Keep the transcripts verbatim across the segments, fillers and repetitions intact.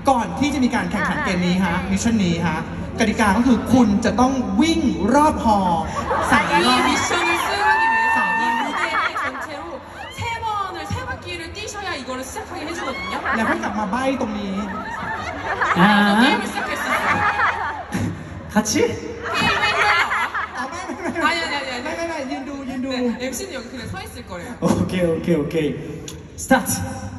ก่อนที่จะมีการแข่งขันเกมนี้ฮะมิชชั่นนี้ฮะกติกาก็คือคุณจะต้องวิ่งรอบฮอสามรอบแล้วก็กลับมาใบ้ตรงนี้อ่าคัชชิไม่ไม่ไม่ไม่ไม่ไม่ยืนดูยืนดู 엠씨는 여기 그냥 서 있을 거래요. 오케이 오케이 오케이 스타트.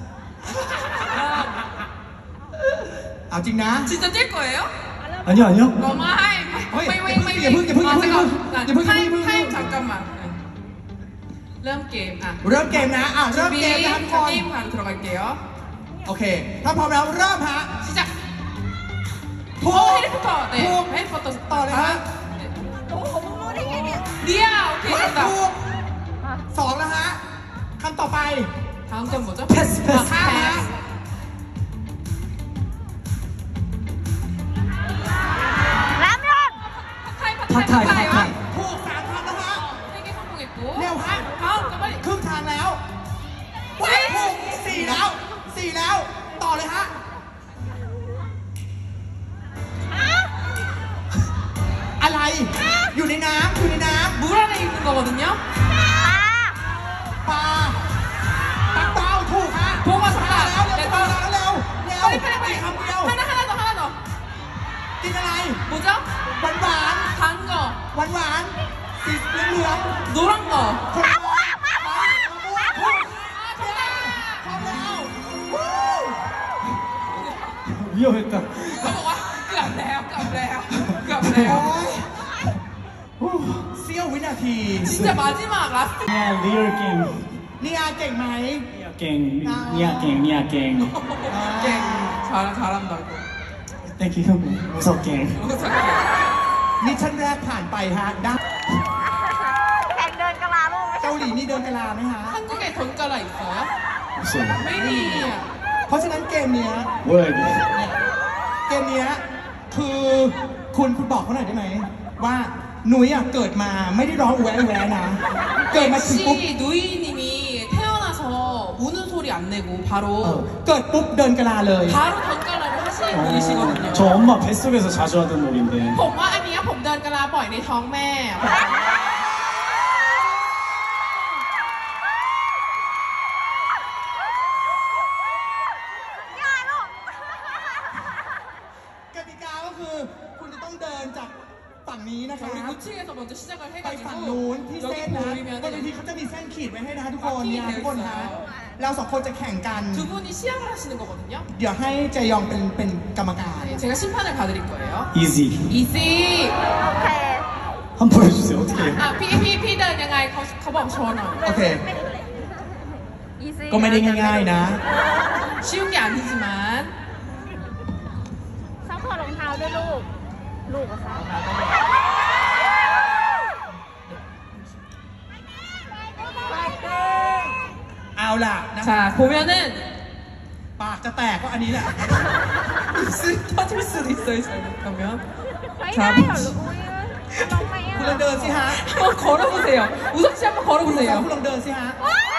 เอาจริงนะ 진짜 뛸 거예요? 아니요 아니요. 너무 하이. 왜, 왜, 왜, 왜, อย่าเพิ่งอย่าเพิ่งอย่าเพิ่ง 아, อย่าเพิ่ง 잠깐. อย่าเพิ่ง 타임, 타임 잠깐만. 네. ริ่ม 게임. 아. เริ่มเกมนะอ่ะเริ่ม 준비. เกมนะทุกคน 게임 바로 들어갈게요. โอเคถ้าพร้อมแล้วเริ่มฮะ 시작. ถูก 어, 해리포터. 네. 해리포터. ต่อเลยฮะ 리아. 오케이. ถู 됐다. กสองแล้วฮะคำต่อไป 다음 건 뭐죠? 패스 패스. 아, ห้าฮะ 타임, 타임, 타임, 타임. ถูกสามคำแล้วฮะ 세개 성공했고. เร็วฮะ 다음 거 빨리. ครึ่งทางแล้วว้ายถูกสี่แล้วสี่แล้วต่อเลยฮะอะไรอยู่ในน้ำอยู่ในน้ำ 물 안에 있는 거거든요. ปลาปักเป้าถูกฮะโบกัสมาแล้วเดี๋เร็ยววต่อแล้วเร็วเร็ว 빨리, 빨리, อี 빨리. กคำเดียว 하나, 하나 더, 하나 더. กินอะไร 뭐죠? หวานหวาน 단 거. หวานหวานสีเหลือง 노란 거. ๆคนละมะม่วงมะม่วงถูกพร้อมแล้ววู้ 위험했다. เขาบอกว่าเกือบแล้วเกือบแล้วเกือบโอ้แล้วยเสี้ยววินาที 진짜 마지막 라스트. 야 리얼 게임. นี่อาเก่งไหม 니아 갱 니아 갱 니아 갱. เก่ง 잘, 잘한다 이거. 땡큐 무섭 갱. 너무 착해. มิชชั่นแรกผ่านไปฮะได้แข่งเดินกะลาลูกไม่ใช่เกาหลีนี่เดินกะลาไหมฮะ 한국에 돈가라 있어요? 없어요. 메니. เพราะฉะนั้นเกมเนี้ย 뭐야 이게? เกมเนี้ยคือคุณคุณบอกเขาหน่อยได้ไหมว่าหนุ่ยอ่ะเกิดมาไม่ได้ร้องแวะแวะนะ เกิดมาถึงปุ๊บ 역시 누이님이 태어나서 우는 소리 안 내고 เอ 바로 อเกิดปุ๊บเดินกะลาเลย 바로 돈가라를 하시는 분이시거든요. 저 엄마 뱃속에서 자주 하던 놀인데. ผมว่าอันเนี้ยผมเดินกะลาบ่อยในท้องแม่กติกาก็คือคุณจะต้องเดินจากฝั่งนี้นะคะ 우리 우측에서 먼저 시작을 ไปฝั่ง 해가지고 นู้นที่เส้น 여기 นะ 보이면 บนเวทีเขาจะมีเส้นขีดไว้ให้นะทุกคนขีดเนี่ยทุกคนฮะเราสองคนจะแข่งกัน 두 분이 시합을 하시는 거거든요. เดี๋ยวให้เจยองเป็นเป็นกรรมการ 네, 제가 심판을 봐드릴 거예요. 이지. 이지. โอเค 한 번 보여주세요. 어떻게 해요? 아, 피, 피, 피든ยังไงเขาเขาบอกโชว์หน่อยโอเคอีซี่ก็ไม่ได้ง่ายๆนะ 쉬운 게 아니지만 ซัพพอร์ตรองเท้าด้วยลูก ลูกอะค่ะเอาล่ะนะ 자 보면은 ปากจะแตกก็อันนี้แหละ 입술 터질 수도 있어요 잘못하면. ไม่ได้เหรอลูกอุ้ยลองไหมคุณลอ่ะองเดินสิฮะ 한번 걸어보세요. 우석 씨 한번 คุณลอง 걸어보세요. คุณลองเดินสิฮะ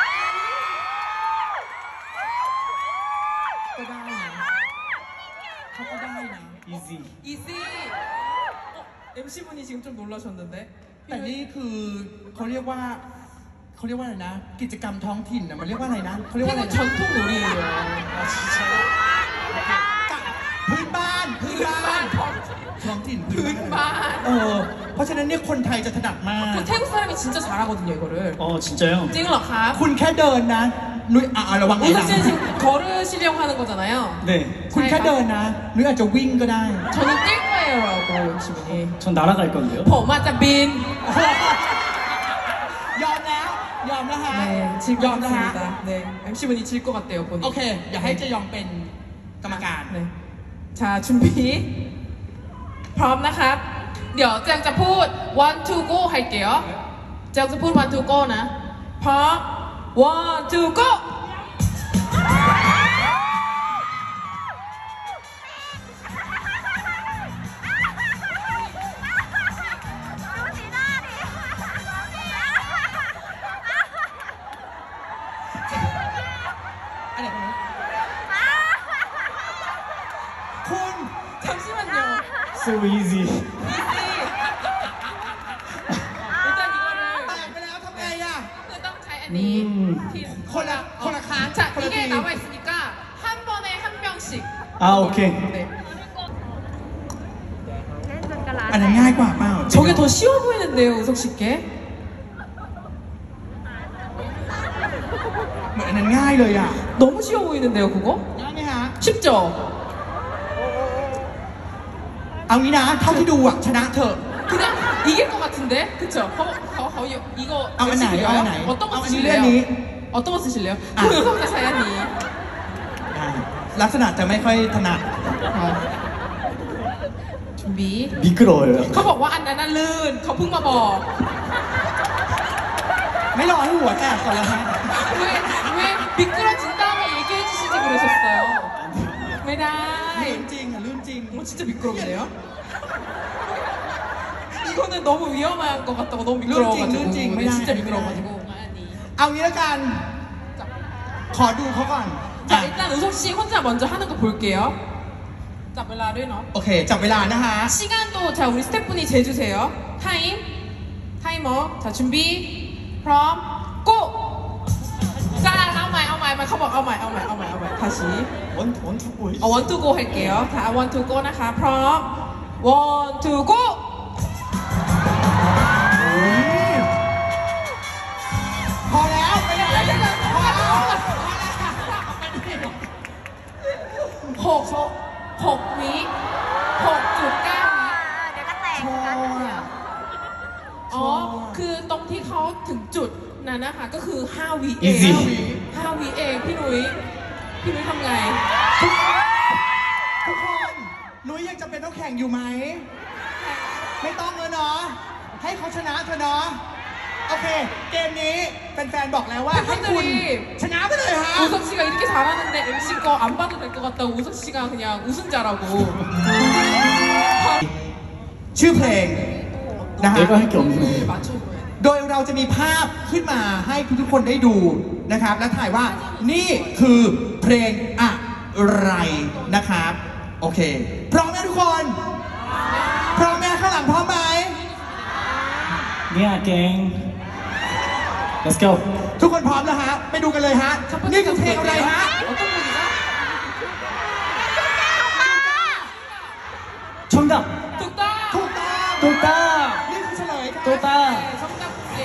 ก็ได้นะเขาก็ได้นะ 이지. 이지. 어, 엠씨분이 지금 좀 놀라셨는데. แต่นี่คือเขาเรียกว่าเขาเรียกว่าอะไรนะ กิจกรรมท้องถิ่นนะมันเรียกว่าอะไรนะเขาเรียกว่าอะไร 태국 นะ 전통 놀이예요. 아 진짜. พื้นบ้านพื้นบ้านท้องถิ่นพื้นบ้านเออเพราะฉะนั้นเนี่ยคนไทยจะถนัดมาก 그 태국 사람이 진짜 잘하거든요 이거를. 어 진짜요? 찡을러카. คุณแค่เดินนะนุ้ยอ่ะระวังไอ้หลั 우석 ง 씨는 지금 걸으시려고 하는 거잖아요. 네. คุณแค่เดินนะนุ้ยอาจจะวิ่งก็ได้ 저는 뛸 거예요라고 엠씨분이. 전 날아갈 건데요. 범아자 빈. ยอมแล้ว ยอมแล้วฮะ 네, 질 ย 것 อมแล้วฮะ 같습니다. 네, 엠씨분이 질 것 같대요, 본인. โอเค อยากให้เจยองเป็นกรรมการ 네. 자, 준비.พร้อมนะครับ เดี๋ยวเจียงจะพูด one two go ให้เกียวเจียงจะพูด one two go นะพร้อม one two go คุณ 잠시만요. So easy. 이지. 일단 이거를 แตกไปแล้วทำไงอ่ะ 그ต้องใช้อันอืนี้มที่คนละคนละครั้ง 자 คนละ 이게 ที 나와 있으니까 한 번에 한 명씩. 아, 오케이. 네. เล่นจนกระลาอันนั้นง่ายกว่าเปล่า 저게 더 쉬워 보이는데요, 우석 씨께? เหมือนอันนั้นง่ายเลยอ่ะ 너무 쉬워 보이는데요, 그거? ง่ายไหมฮะ 쉽죠? เอางี้นะเท่าที่ดูอ่ะชนะเถอะ 그냥 이길 것 같은데? 그쵸? 거, 거, 거, 이거 아, 열심히 맞나요? 읽어요? 아, 맞나요? 어떤 거 아, 쓰실래요? 아니, 어떤 거 쓰실래요? 아. 동영상자 사연이 อ่าลักษณะจะไม่ค่อยถนัด 준비 미끄러워요. เขาบอกว่าอันนั้นน่ะลื่นเขาเพิ่งมาบอกไม่รอให้หัวแตกก่อนแล้วฮะ 왜, 왜 미끄러진 다음에 얘기해 주시지 그러셨어요? ไม่ได้ลื่นจริงอ่ะลื่นจริง 어, 진짜 미끄럽네요. 이거는 너무 위험한 것 같다고 너무 미끄러워가지고. 룬징, 룬징. 네, 진짜 미끄러워가지고. 아니. เอางี้แล้วกัน ขอดูเขาก่อน 자, 일단 우석 씨 혼자 먼저 하는 거 볼게요. 자, 멜라를 넣어. โอเค จับเวลานะฮะ 시간도 자 우리 스태프분이 재주세요. 타임. 타이머. 자 준비. 그럼 고. 자, 아우마이 아우마이 아우마이 커버 아우마이 아우마이 아우마이 아우마이 다시. 원, 원투 보이. 어, 원투고 할게요. 자, 원투고 나가. 그럼 원투고. พอแล้วไปไหนพอแล้วหกหกวิหกจุดเก้าวิเดี๋ยวก็แตกโชกันว์อะอ๋อ คือตรงที่เขาถึงจุดนั้นนะคะ ก็คือห้าวิเอง Easy ห้าวิเอง พี่นุ้ย พี่นุ้ยทำไงทุกคนนุ้ยยังจำเป็นต้องแข่งอยู่ไหม ไม่ต้องเลยเนาะ ให้เขาชนะเถอะเนาะ โอเค เกมนี้แฟนๆบอกแล้วว่าให้คุณชนะไปเลยฮะ 우석 씨가 이렇게 잘하는데 엠씨 거 안 봐도 될 것 같다고 우석 씨가 그냥 우승자라고. ชื่อเพลงนะฮะ 내가 할 게 없네. 맞춰줘야 돼. โดยเราจะมีภาพขึ้นมาให้ทุกๆคนได้ดูนะครับ และถ่ายว่านี่คือเพลงอะไรนะครับ โอเค พร้อมไหมทุกคน พร้อมไหมข้างหลังพร้อมไหม 미야 갱. Let's go. ทุกคนพร้อมแล้วฮะ ไปดูกันเลยฮะ 첫 번째 นี่คือเพลงอะไรฮะ 어떤 곡이죠? 정답. 뚝딱! ถูกต้อง 또따. นี่คือเฉลยครับ 또따. 네, 정답 문제.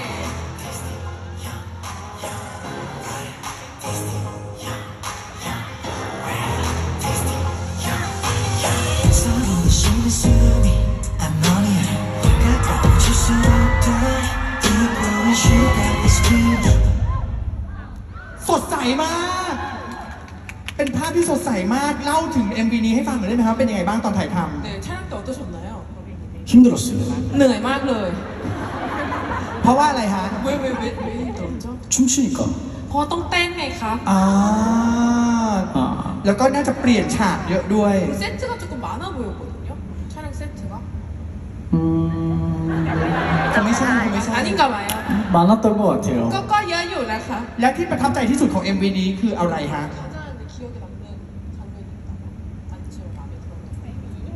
서로의 숨이 숨이 암모니아 가까워질 수 없다 뜨거운 sugar is sweet สดใสมาก เป็นภาพที่สดใสมาก เล่าถึง เอ็ม วี นี้ให้ฟังหน่อยได้ไหมครับ เป็นยังไงบ้างตอนถ่ายท 네, 촬영 때 어떠셨나요? 힘들었어요. เหนื่อยมากเลยำเพราะว่าอะไรฮะ 왜, 왜, 왜, 왜 힘들었죠? 춤추니까. เพราะต้องเต้นไงคะอ่า 아. แล้วก็น่าจะเปลี่ยนฉากเยอะด้วย 세트가 조금 많아 보였거든요? 촬영 세트가? 음. คงไม่ใช่คงไม่ใช่ 아닌가 봐요. 많았던 것 같아요. ก็ก็เยอะอยู่นะคะและที่ประทับใจที่สุดของ เอ็ม วี นี้คืออะไรฮะ 가장 근데 기억에 남는 장면이 있다면 단체 마음에 들었던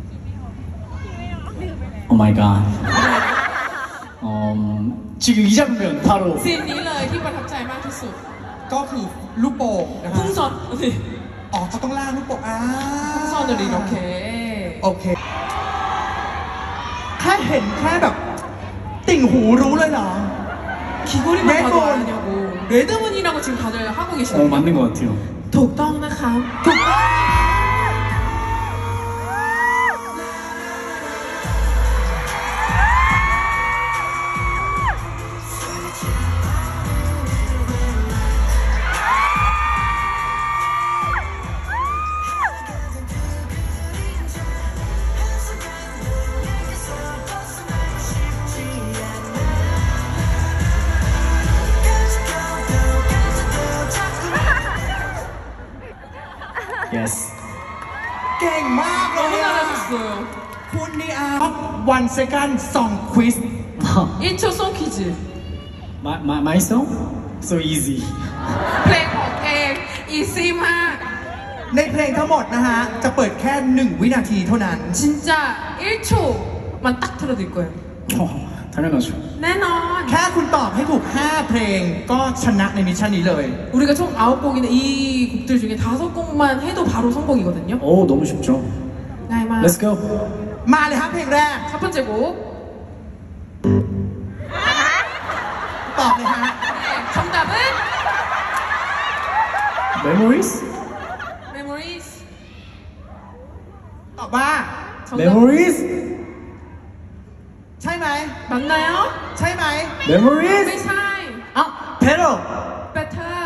오 마이 갓. 음, 지금 이 장면 바로 ซีนนี้เลยที่ประทับใจมากที่สุดก็คือลูกโป่งนะฮะ 풍선 อ๋อเขาต้องล่างลูกโป่งอ่า 풍선을 이렇게 โอเค แค่เห็นแค่แบบ ติ่งหูรู้เลยเหรอ 귀걸이만 레드문. 봐도 아냐고 레드문이라고 지금 다들 하고 어, 계시네요. 맞는 것 같아요. ถูกต้องนะคะถูกต้อง Yes. เก่งมากเล 너무 ยอะ 잘하셨어요. คุณนี่อาวันเซกันสองควิส 일 초 송 퀴즈. 마, 마, my song? So easy. เพลงของเองอีซี่มากเในเพลงทั้งหมดนะฮะ จะเปิดแค่หนึ่งวินาทีเท่านั้น 진짜 일 초만 딱 틀어드릴 거예요. 어, 당연하죠. แน่นอนแค่คุณตอบให้ถูกห้าเพลงก็ชนะในมิชชั่นนี้เลย 우리가 총 아홉 곡인데 이 곡들 중에 다섯 곡만 해도 바로 성공이거든요. 오, 너무 쉽죠. 나이만. Let's go. มาเลยฮะเพลงแรก 첫 번째 곡. ตอบเลยฮะ 네, 정답은 Memories? Memories. ตอบว่า 정답 Memories? ใช่ไหม 맞나요? ใช่ไหม Memories? ไม่ใช่ 아, Better. Better.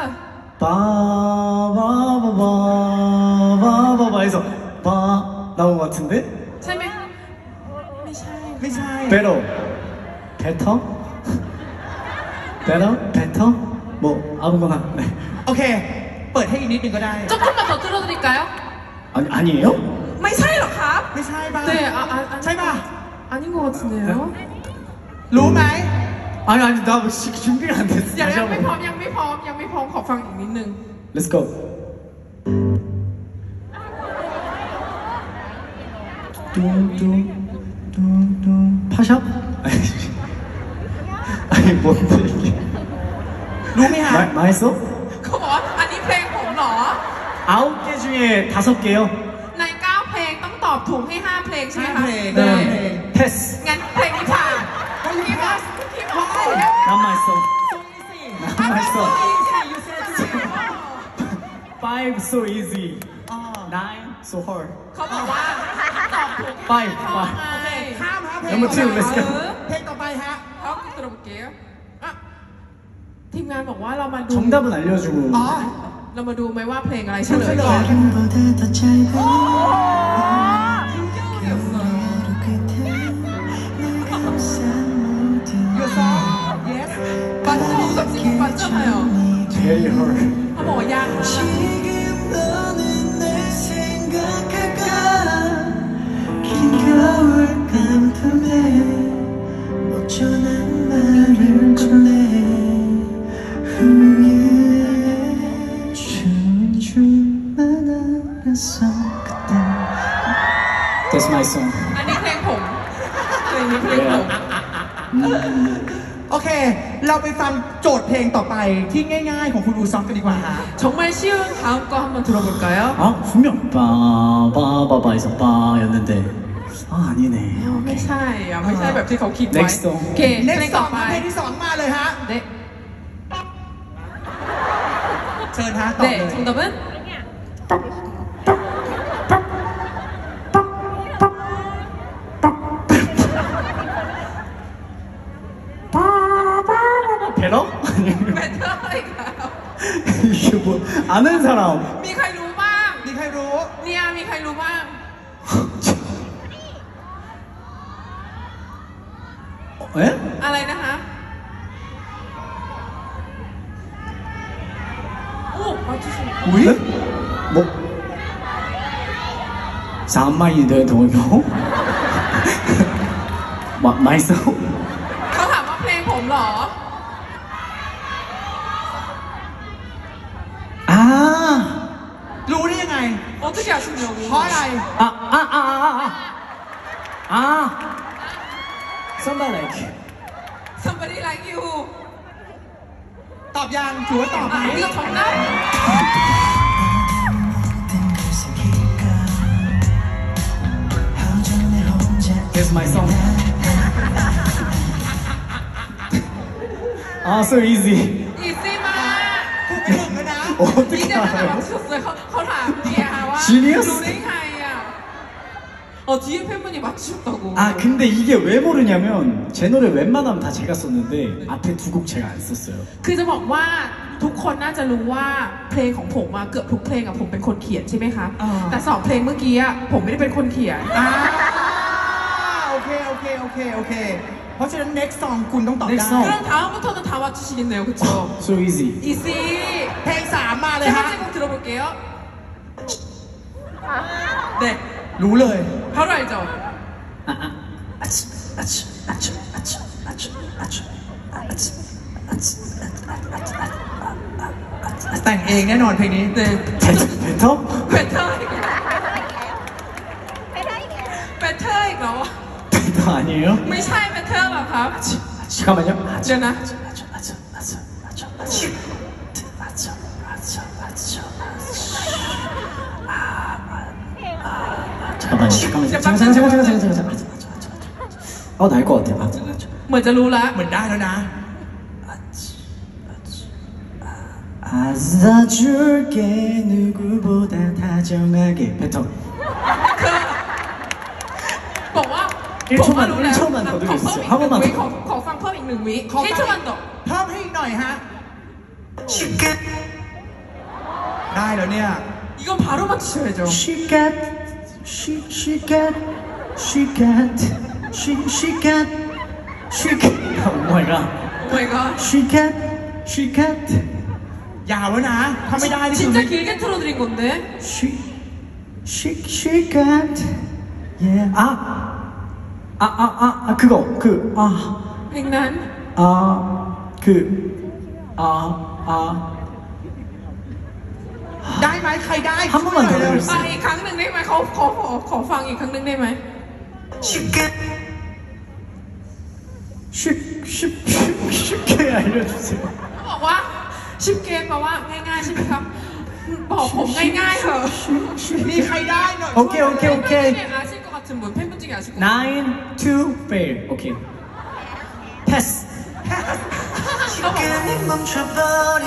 바바바바바바바에서 바 나온 것 같은데? ใช่ไหมไม่ใช่ไม่ใช่ Better. Better? Better? Better? 뭐 아무거나. 네. โอเค เปิดให้อีกนิดนึงก็ได้ 조금만 더 틀어드릴까요? 아니 아니에요? ไม่ใช่หรอครับไม่ใช่ป่ะ 네, 아, 아, 아, ใช่ป่ะ 아닌 것 같은데요? รู้ไหม 아니 아니 나 준비가 안 됐어. ยัง 다시 ยังไม่พร้อม 한번. ยังไม่พร้อมยังไม่พร้อมขอฟังอีกนิดนึง Let's go. 뚱뚱뚱뚱 파샵? 아니, 아니 뭔데 이게? รู้ไหมฮะ 마, 맛있어? เขาบอกว่าอันนี้เพลงผมเหรอ 아홉 개 중에 다섯 개요? ในเก้าเพลงต้องตอบถูกให้ห้าเพลงใช่ไหมห้าคะเพลงเออเพลง 패스. งั้นเพลงนี้ผ่านพี่บอสพี่บอส 난 맛있어. 난 맛있어. Five so easy. Nine so hard. เขาบอกว่าตอบถูก Five พร้อม five. ไงข้ามฮะเพลง Number two, let's go. เพลงต่อไปฮะเขาตรวจเกียร์อ่ะทีมงานบอกว่าเรามาดู 정답은 알려주고. อ๋อเรามาดูไหมว่าเพลงอะไรเฉลเฉยลก่อย น 보다 더 짧은 어. 끝에 늘 감싼 모든 Your song yes 맞죠? 솔직히 맞잖아요. Very hard. เขาบอกว่ายากมาก 지금 너는 날 생각할까 긴 겨울 깜깜해 못 전한 말을 건네 후에 추운 줄만 알았어 그때 That's my song. อันนี้เพลงผมเพลงนี้เพลงผมโอเค เราไปฟังโจทย์เพลงต่อไปที่ง่ายๆของคุณอูซอกกันดีกว่าฮะ 정말 쉬운 다음 거 한번 들어볼까요? 아 분명 빠바바바에서 빠였는데 아 아니네. ไม่ใช่อ่ะไม่ใช่แบบที่เขาคิดไว้ Next song โอเค เพล next งต่อ song ไปเพลงที่สองมาเลยฮะ 네, เชิญฮะตอบ 네, เลย 정답은 배러? 아니면 배터리가요. 이게 뭐 아는 사람? มีใครรู้บ้างมีใครรู้เนี่ยมีใครรู้บ้าง 에? อะไรนะคะโอ้맞추시네. 우리? 뭐? 잠만이 돼 동요? 마 맛있어? เขาถามว่าเพลงผมเหรอ 아. รู้ได้ยังไง 어떻게 아시냐고. เพราะอะไร 아, 아, 아, 아, 아. 아. Somebody like. Somebody like you. ตอบยังถือว่าตอบไหม 아, 이거 정답? That's my song. 아, so easy. 이씨마. ถูกไปหนึ่งแล้วนะ 어떻게 이제 하나 알아요? 맞췄어요. เขาเขาถามเนี่ยค่ะว่า Genius? รู้ได้ไงอ่ะ 어 뒤에 팬분이 맞추셨다고. 아, 근데 이게 왜 모르냐면 제 노래 웬만하면 다 제가 썼는데 앞에 두 곡 제가 안 썼어요. คือจะบอกว่าทุกคนน่าจะรู้ว่าเพลงของผมอะเกือบทุกเพลงอะผมเป็นคนเขียนใช่ไหมคะอ่าแต่สองเพลงเมื่อกี้อะผมไม่ได้เป็นคนเขียนอ่าโอเค โอเค โอเค โอเค เพราะฉะนั้น next song คุณต้องตอบได้ Next song. 그럼 다음부터는 다 맞추시겠네요, 그쵸? So easy. 이씨 เพลงสามมาเลย 세 ฮะ 번째 곡 들어볼게요. 네, รู้เลย 바로 알죠? 아, 아. 아치, 아치, 아치, 아치, 아치, 아치, 아치, 아치, 아치, 아치, 아치, แต่งเองแน่นอนเพลงนี้ 네. 베터? 베터? 배터 ไปได้อีกแล้ว 배터 이거 베터 아니에요? ไม่ใช่ 배터 หรอครับ 잠깐만요. เดี๋ยวนะ 맞아, 맞아, 맞아, 맞아, 맞아, 맞아, 맞아, 맞아. 아, 아, 아, 잠깐만요. 잠깐만요. 잠깐, 잠깐, 잠깐, 잠깐, 잠깐, 잠깐. 맞아, 맞아, 맞아, 맞아. 어, 나을 것 같아. 맞아, 맞아. เหมือนจะรู้แล้วเหมือนได้แล้วนะ 안아줄게 누구보다 다정하게 뱉어 บอกว่า 일초만 ผมว่ารู้แล้ว 일초만 더 ขอ 드릴 수 เพิ่ม 있어요. อีก 한 หนึ่ง 번만 วิ 더. ขอขอฟังเพิ่มอีกหนึ่งวิขอเฮ้ยเพิ่ชมมันโตเพิ่มให้อีกหน่อยฮะ ได้แล้วเนี่ย 이건 바로 맞추셔야죠 She got she she got she got she she got she got oh my god 오 마이 갓 she got she got ยาวแล้วนะ ถ้าไม่ได้นี่คือ 진짜 ไม่ 길게 틀어드린 건데 she she she got yeah 아 아 아 아 아 그거 그아아그 เพลงนั้น 아, 그, 아, 아. ได้ไหมใครได้ 한 번만 더 ช่วยหน่อยเร็ว 해주세요. ไปอีกครั้งหนึ่งได้ไหมเขาขอขอขอฟังอีกครั้งหนึ่งได้ไหม 쉽, 쉽, 쉽, 쉽게 알려주세요. เขาบอกว่าชิปเกมแปลว่าง่ายๆใช่ไหมครับบอกผมง่ายๆเถอะมีใครได้หน่อย 오케이, 오케이, 오케이. 아실 것 같은 분 팬분 중에 아실 것 같은 Nine, two, fail. 오케이. 패스. เขาบอกว่า 멈춰버린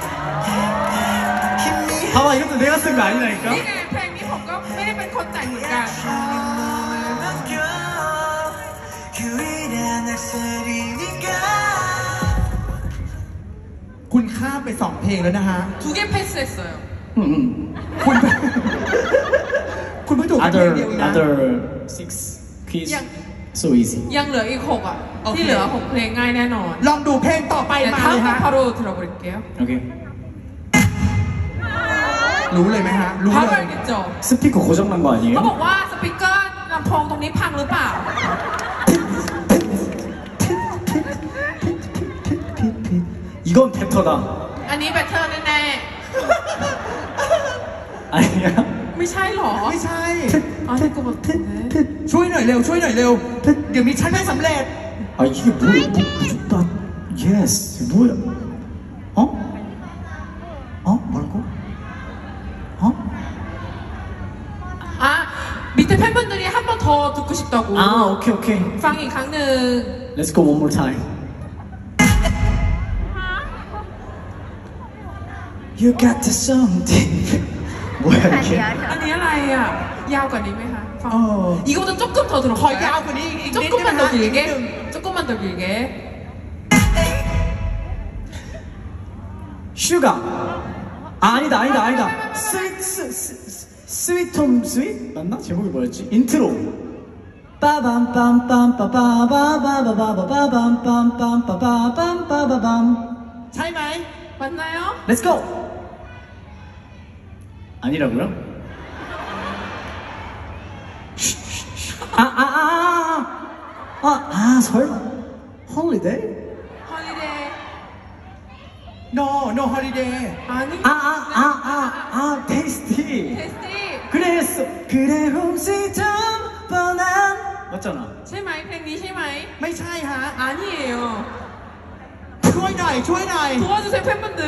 봐봐, 이것도 내가 쓴 거 아니라니까? นี่ไงเพลงนี้ผมก็ไม่ได้เป็นคนแต่งเหมือนกัน 남겨 유일한 악셀이니까 คุณข้ามไปสองเพลงแล้วนะฮะ 두 개 패스했어요 응, 응. คุณ คุณเพิ่งถูกไปเพลงเดียว Other, เองนะ other six quiz. Yeah. So easy. ยังเหลืออีกหกอ่ะโอเคที่เหลือหกเพลงง่ายแน่นอนลองดูเพลงต่อไปเดี๋ยวมาท้าเลยกับฮะพาโร들어볼게요 오케이. รู้เลยไหมฮะ รู้พาเลโรย 알겠죠 스피커 고장난 거 เขา 아니에요? บอกว่าสปีกเกอร์ลำโพงตรงนี้พังหรือเปล่า 이건 베터다. อันนี้แบตเตอร์แน่ 아니야? ๆไม่ใช่หรอไม่ใช่อ๋อนี่กูบอกเอ๊ะช่วยหน่อยเร็ว ช่วยหน่อยเร็ว เดี๋ยวมิชชั่นไม่สำเร็จ 아 이게 뭐야? 뭐, 나 예스 뭐야? 어? 어? 뭐라고? 어? อ่ะ밑에 팬분들이 한 번 더 듣고 싶다고 아 오케이 오케이. ฟังอีกครั้งหนึ่ง Let's go one more time. You got the something. 뭐야 เดี๋ยว 이게? เดี๋ยวอันนี้อะไรอ่ะ ยาวกว่านี้ไหมคะฟังเออ 이거보다 조금 더 ขอ 들어볼까요? ยาวกว่านี้อีกนิดได้ไหม 조금만 ฮะ 더 อีกนิด 길게 นึง 조금만 더 길게 슈가. 아, 아니다 아니다 아니다. 스윗 스, 스, 스윗 홈 스윗 맞나? 제목이 뭐였지? 인트로. 빠밤빰빰빠바바바바바바밤빰빰빰빰빰빰빰빰빰빰 ใช่ไหม 맞나요? Let's go. 아니라고요? 아아아아아 아, 아, 아, 설마 홀리데이? 홀리데이 no no holiday 아니 아아아아아 테이스티. 테스티 그랬어 그래 홈스위트 뻔한 맞잖아. ใช่ไหมเพลงนี้ใช่ไหมไม่ใช่ฮะ 아니에요 ช่วยหน่อย ช่วยหน่อย 도와주세요 팬분들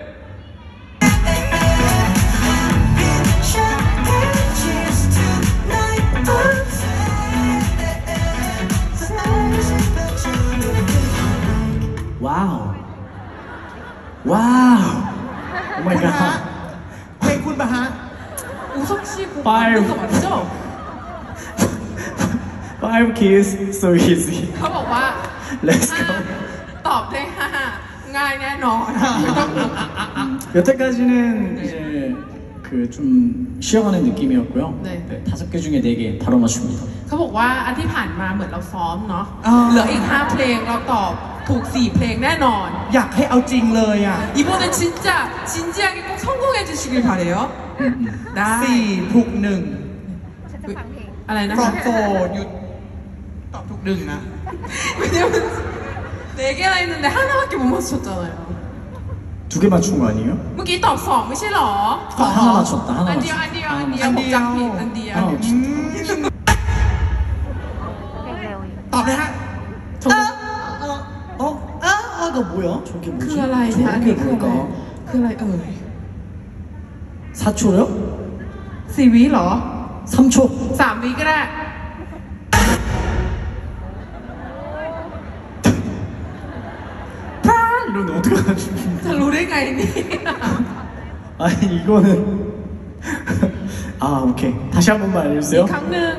와우 와우 오 마이 คุณฮะ 갓 เพลงคุณปะฮะ 우석 씨곡 빨. 만든 거 맞죠? Five kiss so easy เขาบอกว่า Let's ห้า go ตอบได้ห้าง่ายแน่นอนไม่ต้องรู้ 여태까지는 이제 그 좀 쉬어가는 느낌이었고요. 네. 네, 다섯 개 중에 네 개 바로 맞춥니다. เขาบอกว่าอันที่ผ่านมาเหมือนเราซ้อมเนาะอ่าเหลืออีกห้าเพลงเราตอบถูกสี่เพลงแน่นอนอยากให้เอาจริงเลยอ่ะ 이번엔 진짜 진지하게 꼭 성공해 주시길 바래요. ได้สี่ถูกหนึ่งฉันจะฟังเพลงอะไรนะ from คะ four หยุดตอบถูกหนึ่งนะ 왜냐면 네 개나 했는데 하나밖에 못 맞췄잖아요. 두 개 맞춘 거 아니에요? เมื่อกี้ตอบสองไม่ใช่หรอสอง 하나 맞췄다. อั 하나 นเดียว 맞췄다. อันเดียวอันเดียวอันผมเดียวจำผิดอันเดียว 하나 อื 맞췄다. มเร็วๆอยู่ตอบเลยฮะ 어? 아, 아가 뭐야? 저게 คือ 뭐지? อะไรเนี่ยอันนี้ 저게 คืออะไร 뭘까? คืออะไรเอ่ย 사 초요? สี่วิเหรอ 삼 초. สามวิก็ได้ 이런데 어떡하지? จะรู้ได้ไงนี่ 아니, 이거는. 아, 오케이. 다시 한 번만 อี 알려주세요. กครั้งหนึ่ง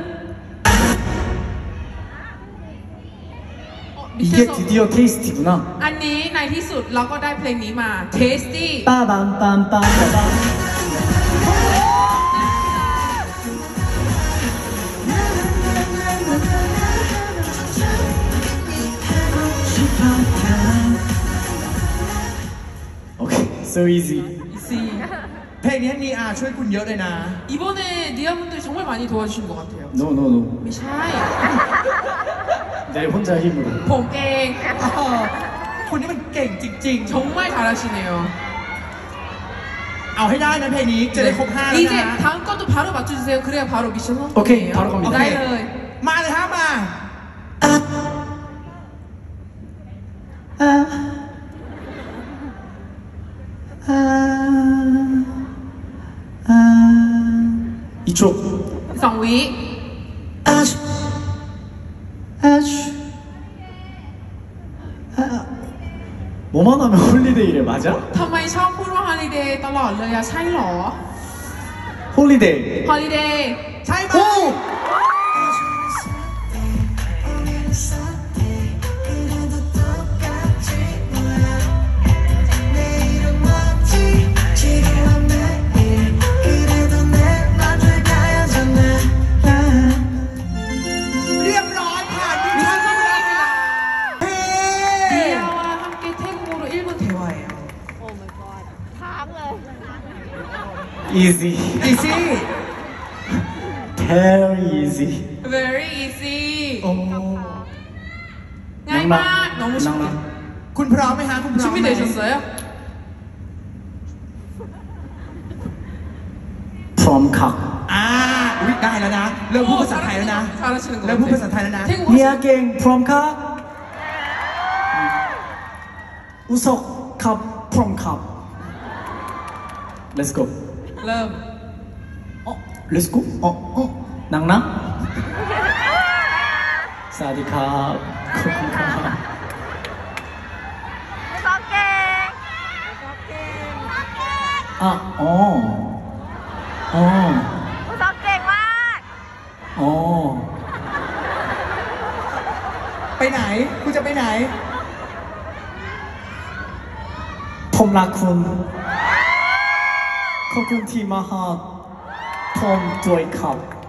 이게 드디어 테이스티구나. อันนี้ในที่สุดเราก็ได้เพลงนี้มา Tasty 빠밤빰빰빠밤. 오케이, so easy. 이씨 เพลงนี้นีอาช่วยคุณเยอะเลยนะ 이번에 니아분들이 정말 많이 도와주신 것 같아요 No, no, no. ไม่ใช่ 내 혼자 힘으로. ผมเองเออคุณนี่มันเก่งจริง 정말 잘하시네요 ๆ เอาให้ได้นะเพลงนี้จะได้ครบห้าแล้ว 이제 นะ 다음 것도 바로 맞춰주세요 그래야 바로 미션 성공이에요 오케이, 바로 갑니다. 네, 네. มาเลยฮะมา 이 초. สองวิ 아주 아주 아, 뭐만 하면 홀리데이래 맞아? ทำไมชอบพูดว่า holiday ตลอดเลยอะใช่หรอ 홀리데이. holiday ใช่ไหม เรียบร้อยผ่านมิชชั่นไปแล้วเฮ้ 니아와 함께 태국어로 일 분 대화해요 โอ้ my god ค้างเลย easy. อีซี่ very easy. very easy 어. ง่ายมาก너무 쉽게 낭낭. คุณพร้อมไหมฮะคุณพร้อมไหม 준비되셨어요? from 각. อ่าอุ๊ยได้แล้วนะ เริ่มพูดภาษาไทยแล้วนะ 잘하시는 것 เริ่มพูด 같아요 ภาษาไทยแล้วนะ 태국어 미야갱 from 각. 우석 컵 from 컵. Let's go. เริ่ม 어, let's go. 어, 어. 낭낭. 사디캅. 코코카. ซอกเก่งซอกเก่งซอกเก่ง 아, 어. 어. ซอกเก่งมาก 어. ไปไหน คุณจะไปไหน 폼라쿤. 코쿤티 마하. 폼 도이캅.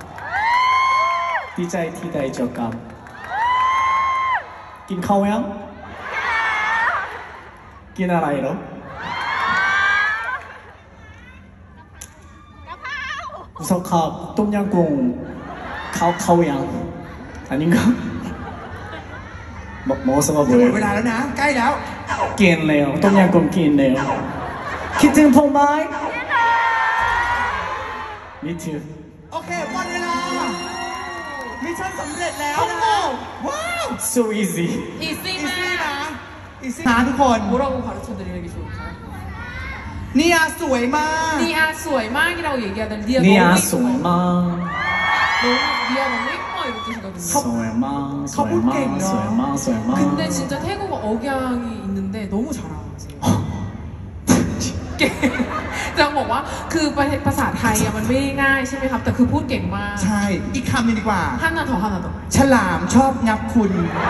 디자이 티다이 저감. 낀카오양? 끼나라이로? กะเพรา 우석캅 똠양꿍 카오카오양 아닌가? 먹, 먹어서가 จะหมดเว 뭐예요? ลาแล้วนะ ใกล้แล้ว 끼인래요 똠양꿍 끼인래요 키튼 퐁마이 미트 โอเคหมดเวลา มิชชั่นสำเร็จแล้วนะ ว้าว so easy easy อีซี่มากนะอีซี่นะทุกคน 뭐라고 가르쳐드리는 게 좋을까요? เนียสวยมาก 니아 สวยมาก이라고 얘기하던 니아 니아 너무 소마 너무 니아 너무 예뻐 이런 뜻이거든요 소마 커플 소마 게임이요. 소마 소마 근데 진짜 태국어 억양이 있는데 너무 잘하세요 เก่งจะบอกว่าคือภาษาไทยอะมันไม่ง่ายใช่ไหมครับแต่คือพูดเก่งมากใช่ อีกคำหนึงดีกว่า 하나 더 하나 더 ฉลามชอบงับคุณ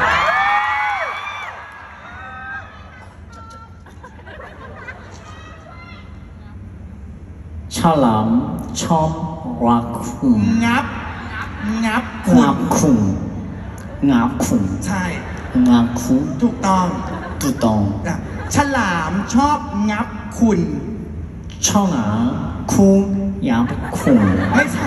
찰람 첨라쿵 งับ งับคุณ 납쿵 납쿵 ใช่ 납쿵 ถูกต้อง 뚜덩 อ่ะฉลามชอบงับคุณ 청아 쿵 얍쿵 ไม่ใช่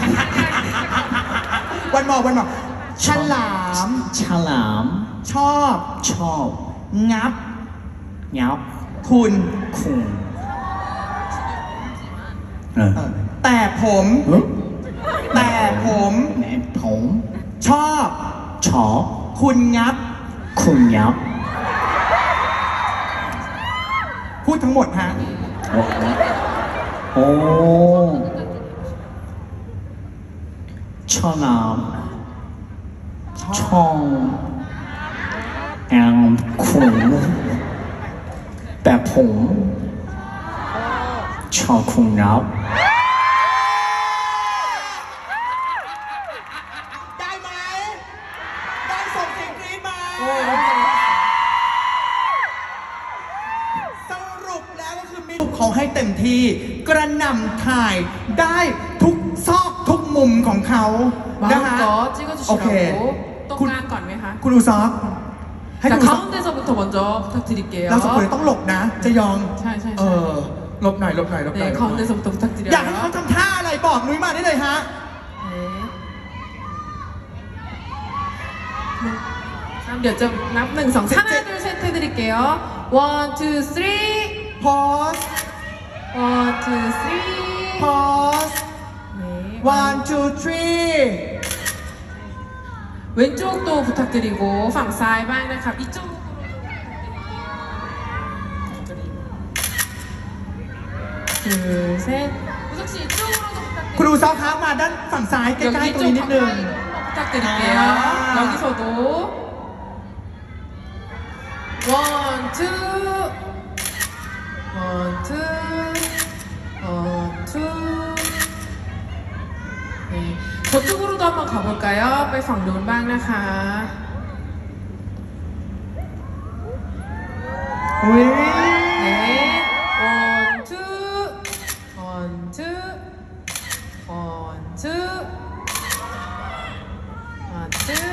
วันบอกวันบอกฉลาม 찰람 ชอบ 첩 งับ 얍 คุณ 쿵. เออ 네. แต่ผม 응? แต่ผม 네, 봄, ชอบ 저, คุณงับ 쿵얍. พูดทั้งหมดฮะ 어, 어. 오. 처남, 청, 양, 쿵, 빼퐁, 저, 쿵얍. ได้ไหม ได้ส่งเสียงกรี๊ดมาสรุปแล้วก็คือมีเขาให้เต็มที่ กระหน่ำถ่ายได้ทุกซอกทุกมุมของเขานะฮะ 마음껏 โอเค 찍어주시라고 똥간 거ไหมคะคุณอุซอฟให้ 자 คุณอุซอฟ 가운데서부터 먼저 부탁드릴게요 เราสองคนต้องหลบนะ จะยองใช่ใช่ใช่เออหลบหน่อยหลบหน่อยหลบหน่อย 네 가운데서부터 อยากให้เขา 부탁드려요 ทำท่าอะไรบอกนุ้ยมาได้เลยฮะ 네. 그럼 몇 점? 납 능, 성. 하나, 둘, 셋 해드릴게요. 원, 투, 쓰리. พอส 원, 투, 쓰리. พอส 네. one two three 왼쪽도 부탁드리고, ฝั่งซ้ายบ้างนะครับ 이쪽으로. 둘, 셋. 우석 씨 이쪽으로도 คุณ 부탁드릴게요. อุซอฟครับมาด้านฝั่งซ้ายใกล้ 여기 ๆตรงนี้ 이쪽 นิดนึง 가까이 부탁드릴게요. 아. 여기서도. 원, 투. 원, 투. 원, 투. 네. 저쪽으로도 한번 가볼까요? ไปฝั่งนู้นบ้างนะคะอุ้ย 네. 원, 투. 원, 투. 원, 투. 원, 투.